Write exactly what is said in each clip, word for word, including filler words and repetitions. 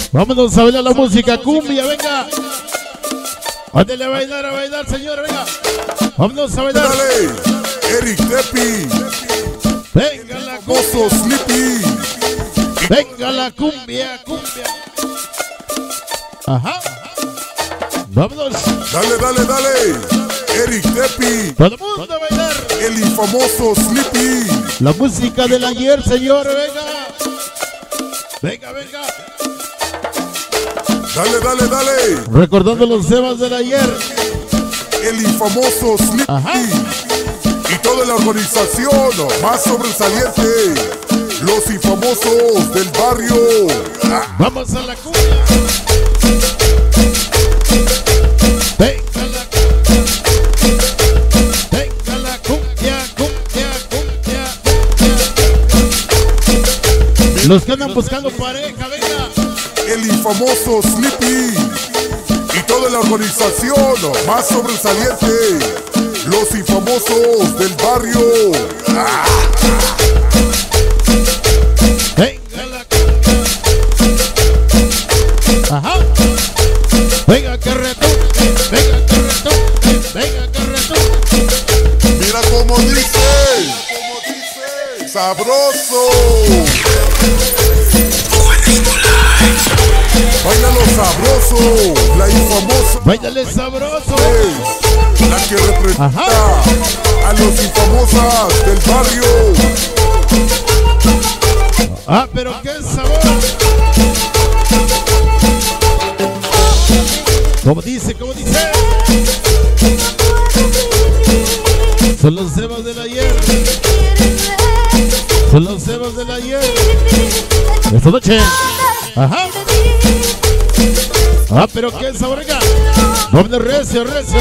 Vámonos a bailar la música cumbia, venga. Ándale a bailar, a bailar, señora, venga. Vámonos a bailar. Dale, Eric Tepi. Venga la Mozo cumbia. Sleepy. Venga la cumbia, cumbia. Ajá. Vámonos. Dale, dale, dale. Eric Tepi. Todo el mundo a bailar. El infamoso Sleepy. La música del ayer, señor, venga. Venga, venga. Dale, dale, dale. Recordando los temas del ayer. El infamoso Sleepy. Ajá. Y toda la organización más sobresaliente. Los infamosos del barrio. Ah, Vamos a la cumbia. Venga la Venga la cumbia, cumbia, cumbia, cumbia. Los que andan buscando pareja, venga. El infamoso Sleepy. Y toda la organización más sobresaliente. Los infamosos del barrio. Ah, Venga la Ajá. Venga que retumbe, venga que retumbe, venga que retumbe. mira cómo dice. Sabroso. Bailalo sabroso. La infamosa Báilale sabroso. es la que representa Ajá. a los infamosas del barrio. Ah, pero qué sabor. Como dice, como dice. Son los temas del ayer. Son los temas del ayer. Esta noche. Ajá. Ah, pero qué sabor, venga. Doble recio, recio.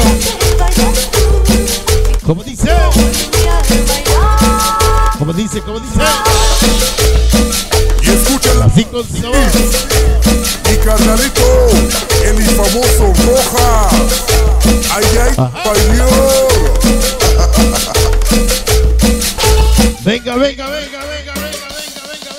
Como dice. Como dice, como dice. Y escúchala Así con sabor. mi carnalito, el infamoso Roja. Ay, ay, Ajá. bailó. Venga, venga, venga, venga, venga, venga, venga, venga.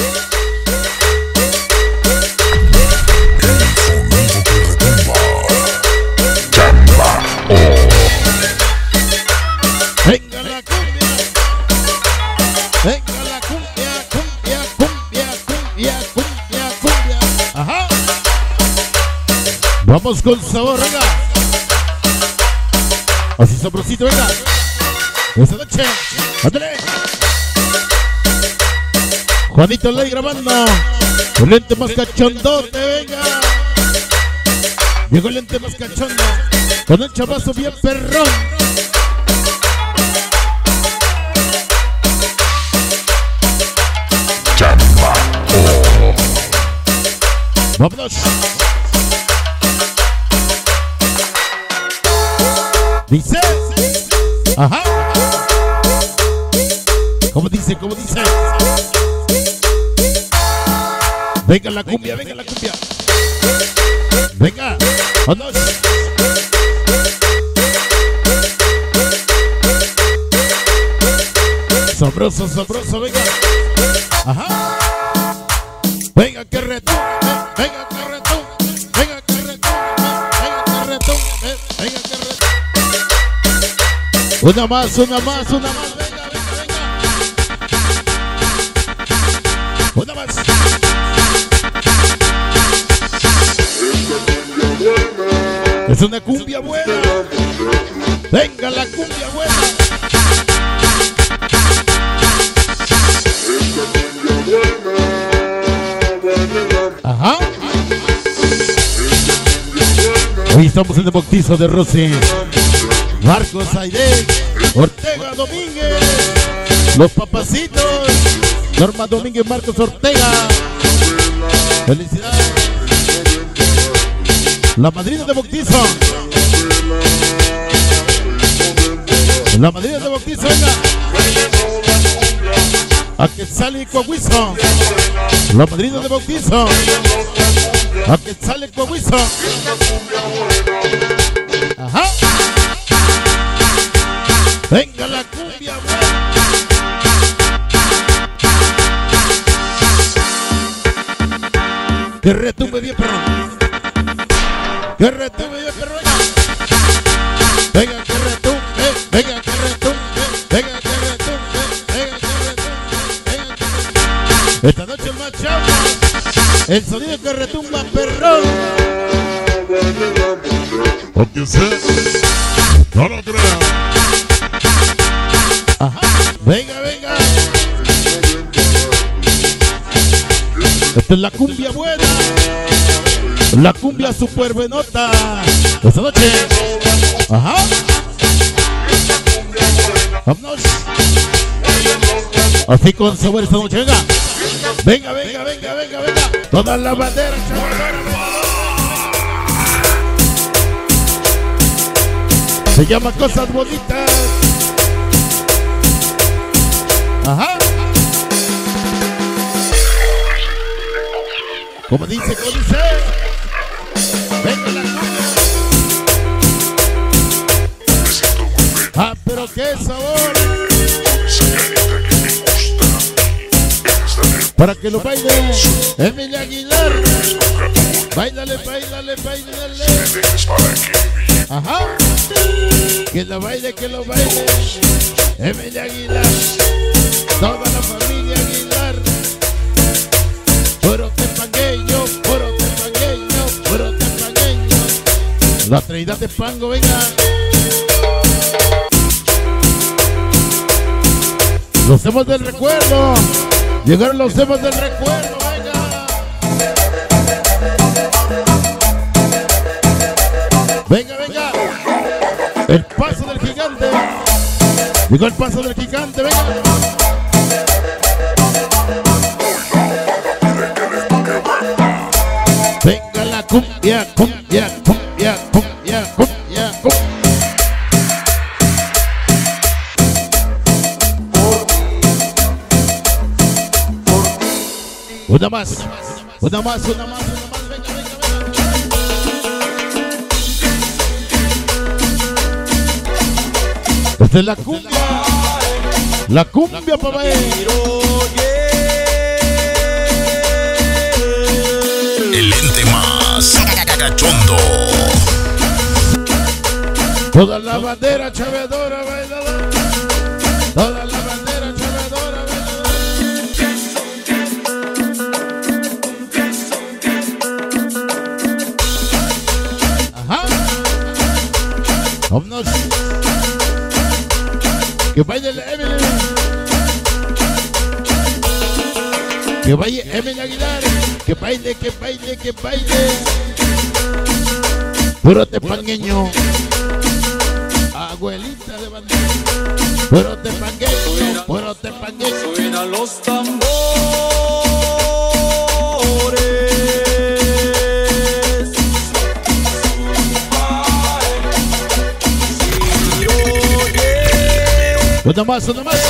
Venga la cumbia. Venga la cumbia, cumbia, cumbia, cumbia, cumbia, cumbia. Ajá. Vamos con sabor, venga. Así sabrosito, venga. Esta noche. Ándale. Juanito Ley grabando. El lente más cachondote, venga. Llegó el lente más cachondo. Con el chavazo bien perrón. Vámonos. Dice. Ajá. ¿Cómo dice? ¿Cómo dice? Venga la cumbia, venga la cumbia. Venga. Vámonos. Sabroso, sabroso, venga. Ajá. Venga que retumbe, venga que retumbe, venga que retumbe, venga que retumbe, venga que retumbe. Una más, una más, una más, venga, venga, venga. Una más. Es una cumbia buena. Venga la cumbia buena. Ajá. Hoy estamos en el bautizo de Rosy, Marcos Aide, Ortega Domínguez, los papacitos, Norma Domínguez, Marcos Ortega. Felicidades. La madrina de bautizo. La madrina de bautizo, venga. A Quetzal y Coahuizo. La madrina de bautizo. A Quetzal y Coahuizo. Ajá. Venga la cumbia buena. Que retumbe bien, perro. Que retumbe bien, perro. Venga, que retumbe. Venga, que retumbe. Venga, que retumbe. Venga, que retumbe. Venga, que retumbe. Esta noche el machado. El sonido que retumba, perro. Porque sé, no lo creo. Ajá. Venga, venga. Esta es la cumbia buena. La cumbia super buenota. Esta noche. Ajá. Vámonos. Así con sabor esta noche. Venga. Venga, venga, venga, venga, venga. Todas las banderas, chavales. Se llama Cosas Bonitas. Ajá. Como dice, como dice. Venga la cumbia. Ah, pero qué sabor. Para que lo baile Emilia Aguilar. Báilale, báilale, báilale. Ajá. Que lo baile, que lo baile Emilia Aguilar. Toda la familia Aguilar. Puro tepangueño, puro tepangueño, puro tepangueño. La Trinidad de Pango, venga. Los hemos del recuerdo. Llegaron los hemos del recuerdo, venga. Venga, venga. El paso del gigante. Llegó el paso del gigante, venga. Venga la cumbia, cumbia, cumbia, cumbia, cumbia, cumbia. Una más, una más, una más, una más, venga, venga, venga. Esta es la cumbia, la cumbia, papá. El ente más cachondo. Toda la bandera chavedora bailadora. Toda la bandera chavedora bailadora. Ajá. Vámonos. Que baile la Emily. Que baile Emily Aguilar. Que baile, que baile, que baile. Puro tepangueño. Abuelita de bandera. Puro tepangueño, puro tepangueño. Suenan los tambores. Una más, una más.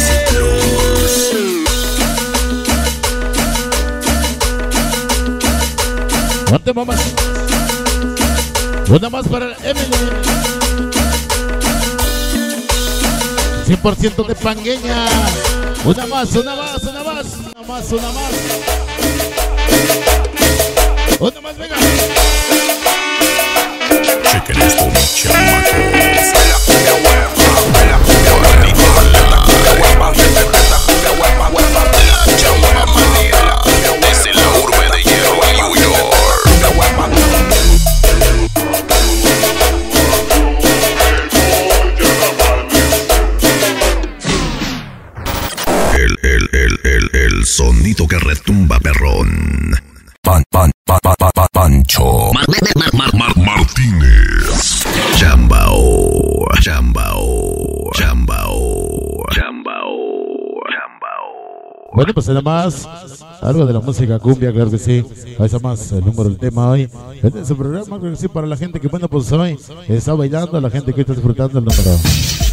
¿Cuánto más? Una más para Emily. cien por ciento de pangueña. Una más, una más, una más. Una más, una más. Una más, venga. Chequen esto, mis chamacos. Desde la urbe de hierro en New York. El, el, el, el, el sonido que retumba, perrón. Pan, pan, pan, pan, pan, pan, Pancho Mar, Mar, Mar, Mar, Martínez. Chambao, chambao, chambao, chambao, chambao. Bueno, pues nada más algo de la música cumbia, claro que sí. Ahí está más el número del tema hoy. Este es el programa, claro que sí, para la gente que, bueno, pues hoy está bailando, la gente que está disfrutando el número.